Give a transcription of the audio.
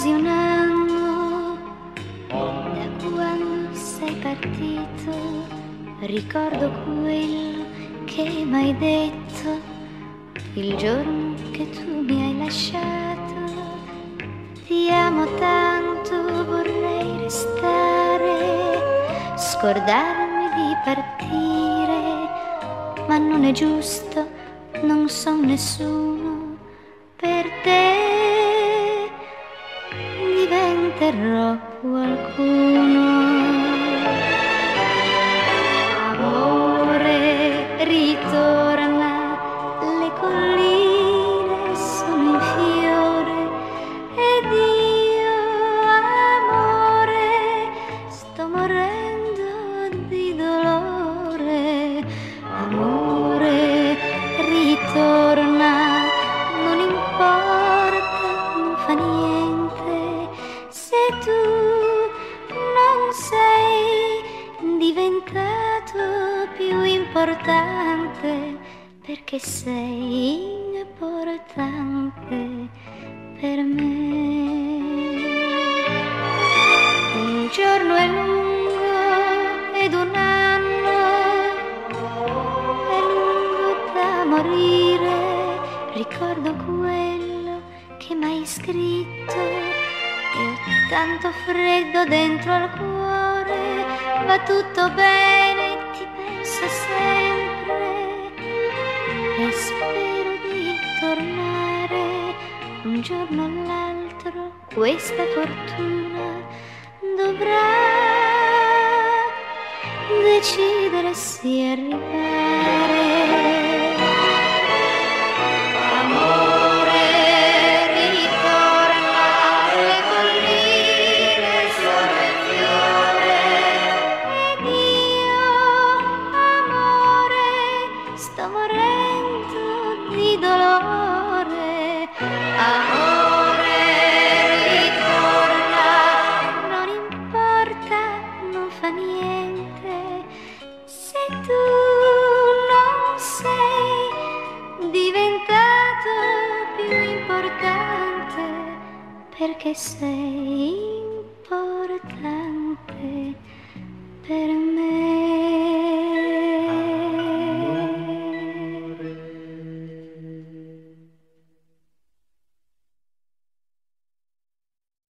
quasi un anno da quando sei partito. Ricordo quello che m'hai detto il giorno che tu mi hai lasciato. Ti amo tanto, vorrei restare, scordarmi di partire, ma non è giusto, non son nessuno per te, diventerò qualcuno. Amore, ritorna, le colline sono in fiore ed io, amore, sto morendo di dolore. Amore, ritorna, non importa, non fa niente se tu non sei diventato più importante, perché sei importante per me. Un giorno è lungo ed un anno è lungo da morire. Ricordo quello che m'hai scritto e ho tanto freddo dentro al cuore. Va tutto bene, ti penso sempre e spero di tornare un giorno o l'altro. Questa fortuna dovrà decidere se arrivare. Amore, ritorna, le colline sono in fiore ed io, amore, sto morendo di dolore. Amore, ritorna, non importa, non fa niente se tu non sei diventato più importante, perché sei importante.